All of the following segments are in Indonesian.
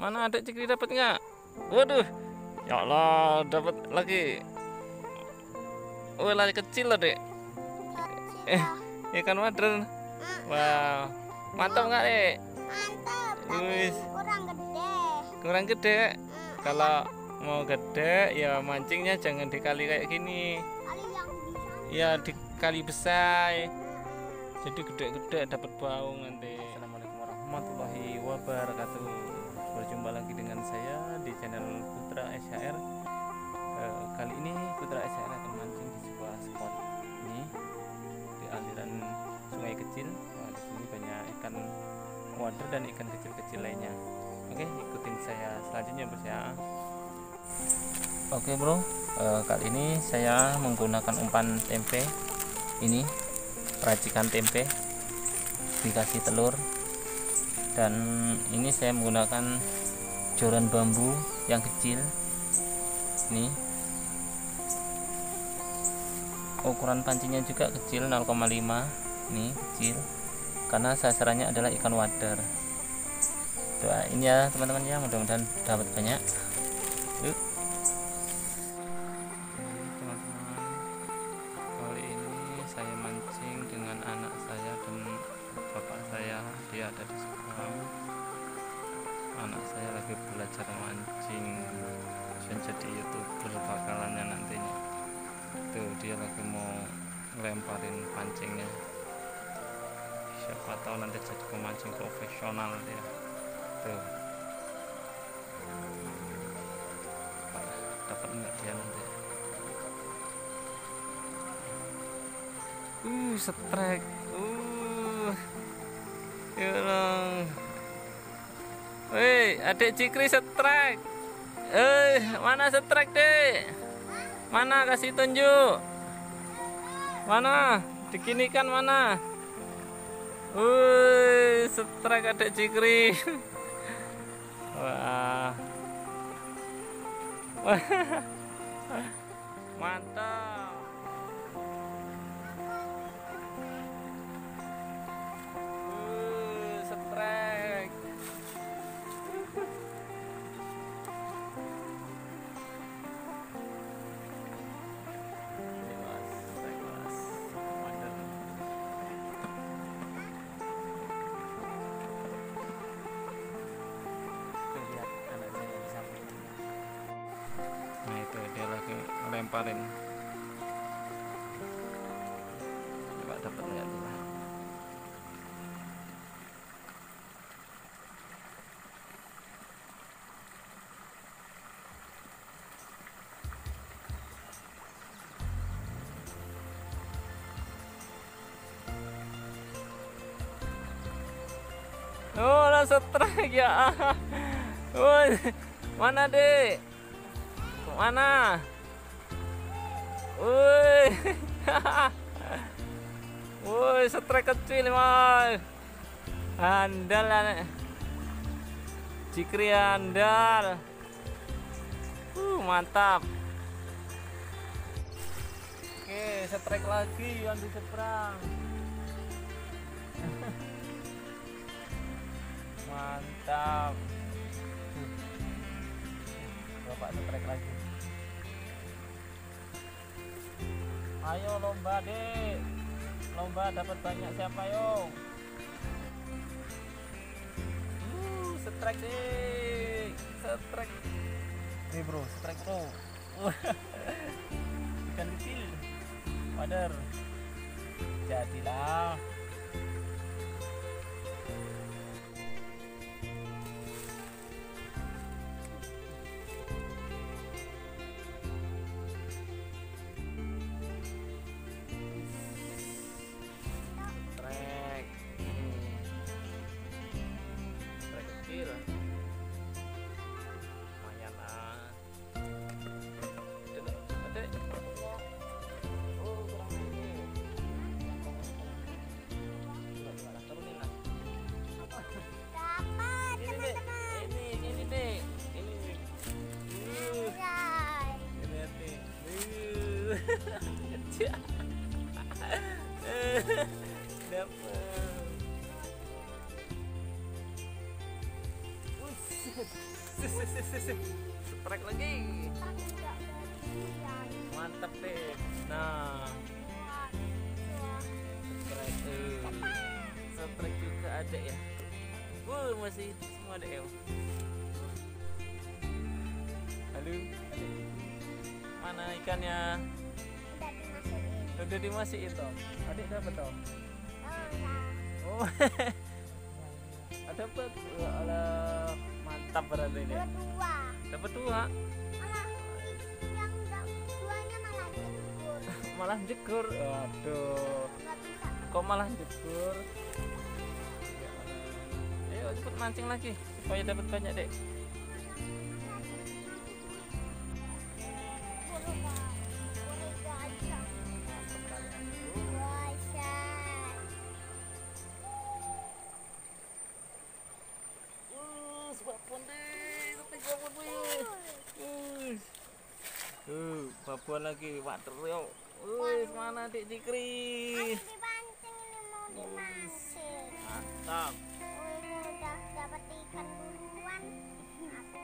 Mana adek Cikri dapat nggak? Waduh, ya Allah, dapat lagi. Oh, lari kecil loh, Dek. Ikan wader. Wow, mantap nggak, Dek? Mantap, Wih, tapi kurang gede. kurang gede. Kalau mau gede ya mancingnya jangan di kali kayak gini. Kali yang di sana. Ya di kali besar. Jadi gede-gede dapat bau nanti. Assalamualaikum warahmatullahi wabarakatuh. Berjumpa lagi dengan saya di channel Putra SHR. Kali ini Putra SHR akan mancing di sebuah spot ini di aliran sungai kecil. Di sini banyak ikan wader dan ikan kecil-kecil lainnya. Oke, ikutin saya selanjutnya bos ya. Oke bro, kali ini saya menggunakan umpan tempe ini, racikan tempe dikasih telur, dan ini saya menggunakan joran bambu yang kecil. Ini ukuran pancingnya juga kecil, 0,5. Ini kecil karena sasarannya adalah ikan wader. Doain ya teman-teman ya, mudah-mudahan dapat banyak. Yuk. Teman-teman, kali ini saya mancing dengan anak saya dan bapak saya, dia ada di sekolah. Anak saya lagi belajar mancing dan jadi YouTuber bakalannya nantinya. Tuh dia lagi mau ngelemparin pancingnya, siapa tahu nanti jadi pemancing profesional dia. Tuh, dapat nggak dia nanti? Setrek. Ya Allah. Woi, adik Cikri setrek. Mana setrek, Dek? Mana, kasih tunjuk. Mana? Dikinikan mana? Setrek adik Cikri. Wah. Mantap. Setrek. Nah itu dia lagi lemparin. Coba dapat nggak tuh? Oh, lah setrek ya. Mana, Dek? Mana? Woi, setrek kecil mas. Andal lah, Cikri andal. Mantap. Oke, setrek lagi yang di seberang. Mantap. Bapak setrek lagi. Ayo lomba, Dek. Lomba dapat banyak siapa, yo? Setrek, Dek. Setrek. Nih, bro, setrek, bro. Ikan kecil. Wader. Jadilah. Lumayan lah. Adek. Kurang ini. Turunin lah. Dapat, Ini, Dek. teman-teman. Ini, Dek. Ini. Anjay. Lihat nih. Kecil. Dapat. Strike lagi. Mantap deh. Nah, strike juga ada ya. Masih semua ada ya. Halo, adik. Mana ikannya? Udah dimasukin toh. Adik dapat toh. Oh, dapat. Alah, mantap berarti ini. Dapat 2. Malah jegur. Waduh. Kok malah jegur? Ayo cepet mancing lagi supaya dapat banyak, Dek. Babuan lagi, waduh yo. Mana Dik Cikri? Dipancing ini, mau dimancing. Mantap. Udah dapat ikan duluan. Aku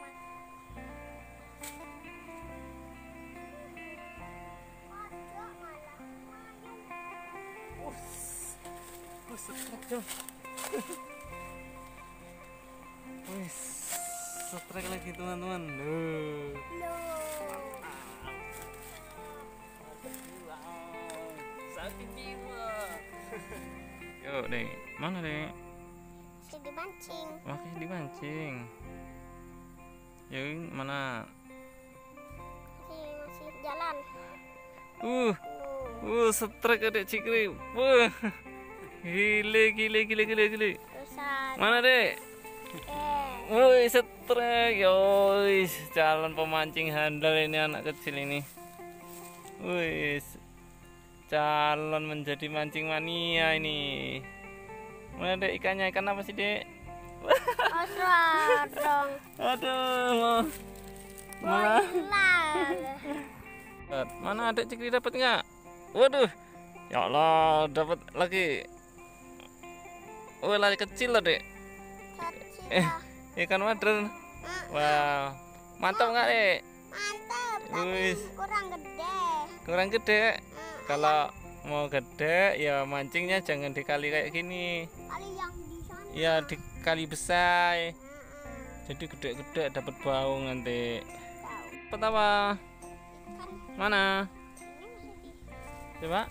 Strike lagi teman-teman. Sakit jiwa. Yuk Dek, mana Dek? masih dipancing. Oke, dimancing. Yuk, mana? Masih jalan. Strike Dek Cikri. Gile. Terusan. Mana Dek? Strike. Yoi, calon pemancing handal ini anak kecil ini. Calon menjadi mancing mania ini. Mana Dek ikannya? Ikan apa sih Dek? Osrodong. Aduh, mana Adik Cikri dapat nggak? Waduh, ya Allah, dapat lagi. Lari kecil lah Dek. Ikan wader. Wow, mantap nggak Dek? Mantap, tapi Kurang gede. Kalau mau gede ya mancingnya jangan di kali kayak gini. Kali yang di sana. Ya di kali besar. Jadi gede-gede dapat bau nanti. Pertama. Mana? Coba.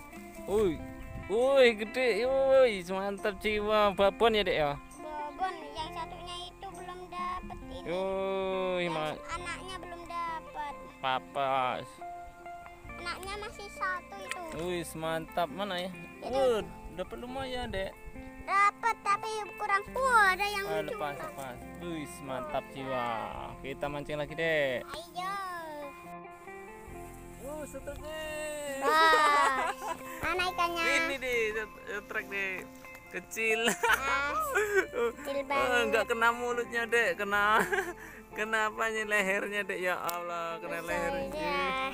Gede. Mantap jiwa. Babon ya Dek ya. Babon, yang satunya itu belum dapat ini. Anaknya belum dapat. Papas. Anaknya masih 1 itu. Mantap. Mana ya? Dapat lumayan Dek. Dapat tapi kurang. Ada yang lucu. Lepas. Mantap jiwa. Kita mancing lagi Dek. Ayo. Strike. Mana ikannya? Ini deh, strike deh. Kecil. Kecil banget. Enggak kena mulutnya Dek, kena apanya lehernya Dek, ya Allah, kena lehernya.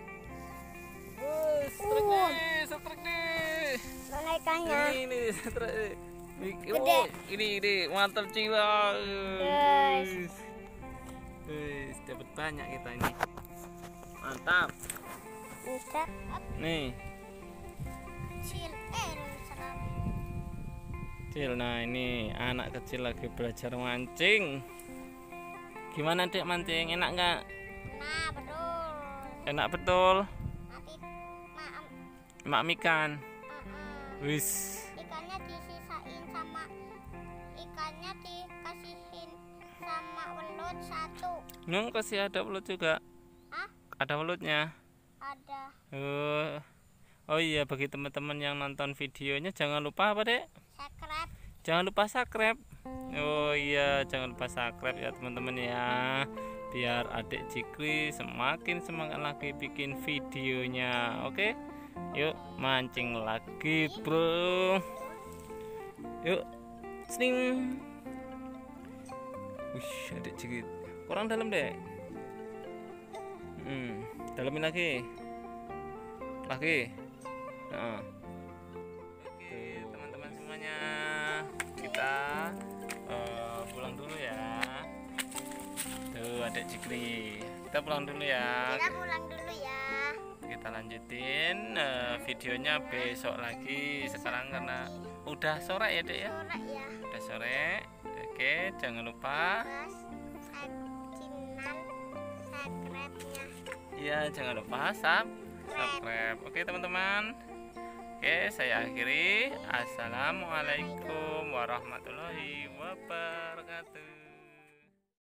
Strike deh. Mana ikannya? Ini strike. Gede. Ini mantap jiwa. Dapat banyak kita ini. Mantap. Nih. Kecil. Nah, ini anak kecil lagi belajar mancing. Gimana Dek mancing? Enak nggak? Nah, betul. Enak betul. Nanti Mak ikan. Wis. Ikannya disisain sama ikannya dikasihin sama welut 1. Nung kasih ada welut juga. Hah? Ada welutnya. Ada. Oh iya, bagi teman-teman yang nonton videonya jangan lupa apa Dek? Subscribe. Jangan lupa subscribe. Oh iya, jangan lupa subscribe ya teman-teman ya. Biar Adik Cikri semakin semangat lagi bikin videonya. Oke? Yuk mancing lagi bro. Yuk. Sning. Adik Cikri kurang dalam Dek. Dalamin lagi. Nah. Oke teman-teman semuanya, kita pulang dulu ya. Dek Jikri. Kita pulang dulu ya. Kita pulang dulu ya. Kita lanjutin videonya besok lagi. Sekarang karena udah sore ya Dek ya. Sore ya. Udah sore. Oke, jangan lupa subscribe-nya. Iya, jangan lupa subscribe. Oke teman-teman. Oke, saya akhiri. Assalamualaikum warahmatullahi wabarakatuh.